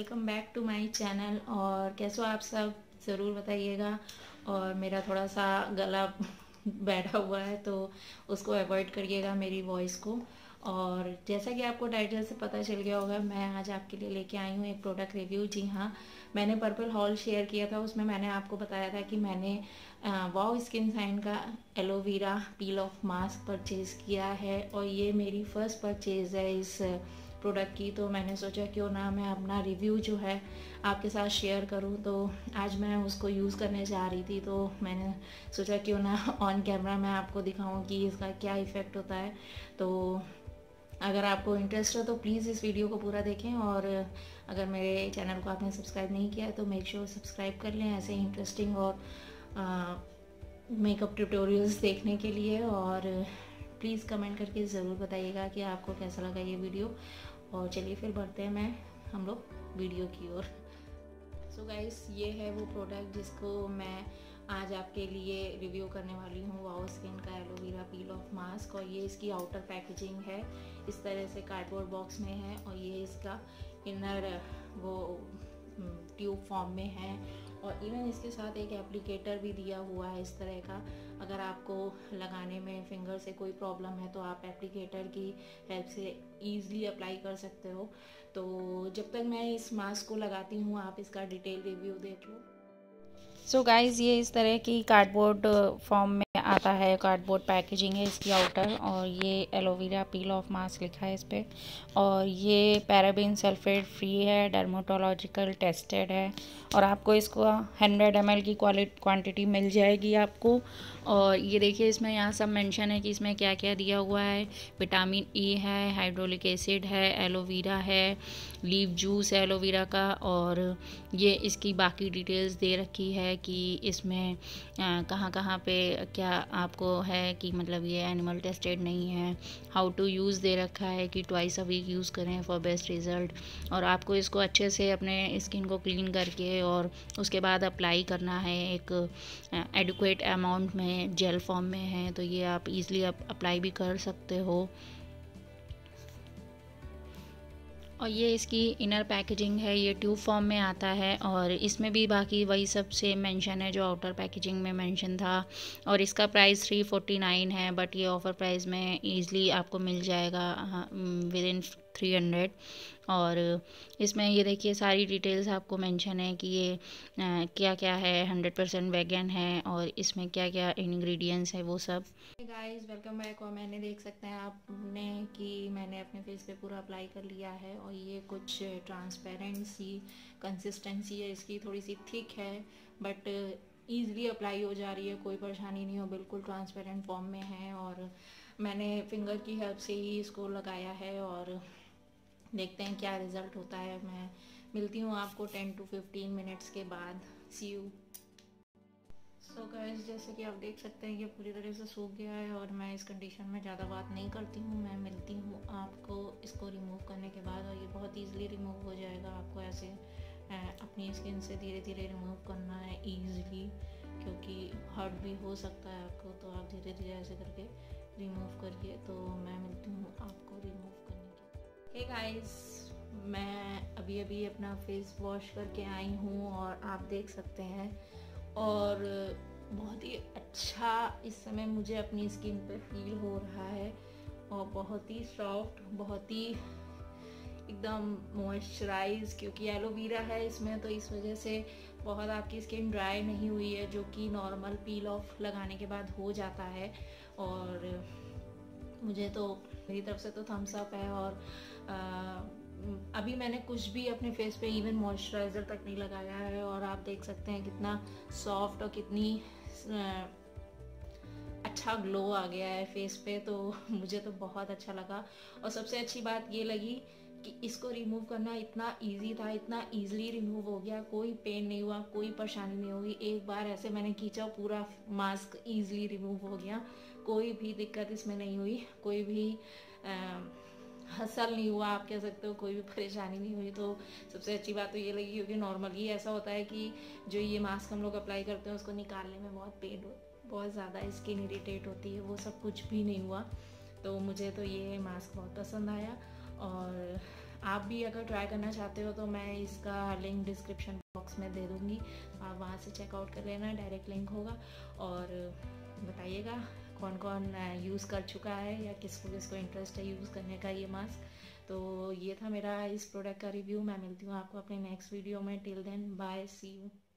Welcome back to my channel. और कैसे हो आप सब, ज़रूर बताइएगा। और मेरा थोड़ा सा गला बैठा हुआ है तो उसको अवॉइड करिएगा, मेरी वॉइस को। और जैसा कि आपको टाइटल से पता चल गया होगा, मैं आज आपके लिए लेके आई हूँ एक प्रोडक्ट रिव्यू। जी हाँ, मैंने पर्पल हॉल शेयर किया था, उसमें मैंने आपको बताया था कि मैंने वाओ स्किन साइन का aloe vera peel off mask purchase किया है। और ये मेरी फ़र्स्ट परचेज़ है इस प्रोडक्ट की, तो मैंने सोचा क्यों ना मैं अपना रिव्यू जो है आपके साथ शेयर करूं। तो आज मैं उसको यूज़ करने जा रही थी, तो मैंने सोचा क्यों ना ऑन कैमरा मैं आपको दिखाऊं कि इसका क्या इफ़ेक्ट होता है। तो अगर आपको इंटरेस्ट हो तो प्लीज़ इस वीडियो को पूरा देखें। और अगर मेरे चैनल को आपने सब्सक्राइब नहीं किया है तो मेक श्योर सब्सक्राइब कर लें, ऐसे इंटरेस्टिंग और मेकअप ट्यूटोरियल्स देखने के लिए। और प्लीज़ कमेंट करके ज़रूर बताइएगा कि आपको कैसा लगा ये वीडियो। और चलिए फिर बढ़ते हैं हम लोग वीडियो की ओर। सो गाइस, ये है वो प्रोडक्ट जिसको मैं आज आपके लिए रिव्यू करने वाली हूँ, वाओ स्किन का एलोवेरा पील ऑफ मास्क। और ये इसकी आउटर पैकेजिंग है, इस तरह से कार्डबोर्ड बॉक्स में है। और ये इसका इनर वो ट्यूब फॉर्म में है। और इवन इसके साथ एक एप्लीकेटर भी दिया हुआ है इस तरह का। अगर आपको लगाने में फिंगर से कोई प्रॉब्लम है तो आप एप्लीकेटर की हेल्प से ईज़िली अप्लाई कर सकते हो। तो जब तक मैं इस मास्क को लगाती हूँ, आप इसका डिटेल रिव्यू देख लो। सो गाइज़, ये इस तरह की कार्डबोर्ड फॉर्म में आता है, कार्डबोर्ड पैकेजिंग है इसकी आउटर। और ये एलोवेरा पील ऑफ मास्क लिखा है इस पर। और ये पैराबेन सल्फेट फ्री है, डर्मेटोलॉजिकल टेस्टेड है। और आपको इसको 100 ml की क्वांटिटी मिल जाएगी आपको। और ये देखिए, इसमें यहाँ सब मेंशन है कि इसमें क्या क्या दिया हुआ है। विटामिन ई है, हाइड्रोलिक एसिड है, एलोवेरा है, लीफ जूस है एलोवेरा का। और ये इसकी बाकी डिटेल्स दे रखी है कि इसमें कहाँ कहाँ पे क्या आपको है, कि मतलब ये एनिमल टेस्टेड नहीं है। हाउ टू यूज़ दे रखा है कि ट्वाइस अ वीक यूज़ करें फॉर बेस्ट रिज़ल्ट। और आपको इसको अच्छे से अपने स्किन को क्लीन करके और उसके बाद अप्लाई करना है। एक एडिक्वेट अमाउंट में जेल फॉर्म में है, तो ये आप इजीली अप्लाई भी कर सकते हो। और ये इसकी इनर पैकेजिंग है, ये ट्यूब फॉर्म में आता है। और इसमें भी बाकी वही सब सेम मेंशन है जो आउटर पैकेजिंग में मेंशन था। और इसका प्राइस 349 है, बट ये ऑफ़र प्राइस में ईज़िली आपको मिल जाएगा विद इन 300। और इसमें ये देखिए सारी डिटेल्स आपको मेंशन है कि ये क्या क्या है, 100% वेगन है और इसमें क्या क्या इंग्रेडिएंट्स है वो सब। Guys, welcome back. और मैंने देख सकते हैं आपने कि मैंने अपने फेस पे पूरा अप्लाई कर लिया है। और ये कुछ ट्रांसपेरेंट सी कंसिस्टेंसी है इसकी, थोड़ी सी थिक है बट ईज़िली अप्लाई हो जा रही है, कोई परेशानी नहीं हो, बिल्कुल ट्रांसपेरेंट फॉर्म में है। और मैंने फिंगर की हेल्प से ही इसको लगाया है और देखते हैं क्या रिज़ल्ट होता है। मैं मिलती हूँ आपको 10 to 15 मिनट्स के बाद। सी यू। सो गाइस, जैसे कि आप देख सकते हैं ये पूरी तरह से सूख गया है। और मैं इस कंडीशन में ज़्यादा बात नहीं करती हूँ, मैं मिलती हूँ आपको इसको रिमूव करने के बाद। और ये बहुत ईज़िली रिमूव हो जाएगा, आपको ऐसे अपनी स्किन से धीरे धीरे रिमूव करना है ईज़िली, क्योंकि हर्ट भी हो सकता है आपको। तो आप धीरे धीरे ऐसे करके रिमूव करिए। तो मैं मिलती हूँ आपको रिमूव करने के। हे गाइस, मैं अभी अभी अपना फेस वॉश करके आई हूँ और आप देख सकते हैं। और बहुत ही अच्छा इस समय मुझे अपनी स्किन पे फील हो रहा है। और बहुत ही सॉफ्ट, बहुत ही एकदम मॉइस्चराइज, क्योंकि एलोवेरा है इसमें, तो इस वजह से बहुत आपकी स्किन ड्राई नहीं हुई है, जो कि नॉर्मल पील ऑफ लगाने के बाद हो जाता है। और मुझे तो मेरी तरफ से तो थम्स अप है। और अभी मैंने कुछ भी अपने फेस पे इवन मॉइस्चराइज़र तक नहीं लगाया है। और आप देख सकते हैं कितना सॉफ्ट और कितनी अच्छा ग्लो आ गया है फेस पे। तो मुझे तो बहुत अच्छा लगा। और सबसे अच्छी बात ये लगी कि इसको रिमूव करना इतना इजी था, इतना इजीली रिमूव हो गया, कोई पेन नहीं हुआ, कोई परेशानी नहीं हुई। एक बार ऐसे मैंने खींचा, पूरा मास्क इजीली रिमूव हो गया, कोई भी दिक्कत इसमें नहीं हुई, कोई भी हसल नहीं हुआ, आप कह सकते हो, कोई भी परेशानी नहीं हुई। तो सबसे अच्छी बात तो ये लगी, क्योंकि नॉर्मली ऐसा होता है कि जो ये मास्क हम लोग अप्लाई करते हैं उसको निकालने में बहुत पेन हो, बहुत ज़्यादा स्किन इरिटेट होती है, वो सब कुछ भी नहीं हुआ। तो मुझे तो ये मास्क बहुत पसंद आया। और आप भी अगर ट्राई करना चाहते हो तो मैं इसका लिंक डिस्क्रिप्शन बॉक्स में दे दूँगी, आप वहाँ से चेकआउट कर लेना, डायरेक्ट लिंक होगा। और बताइएगा कौन कौन यूज़ कर चुका है या किसको किसको इंटरेस्ट है यूज़ करने का ये मास्क। तो ये था मेरा इस प्रोडक्ट का रिव्यू। मैं मिलती हूँ आपको अपने नेक्स्ट वीडियो में। Till then bye, see you.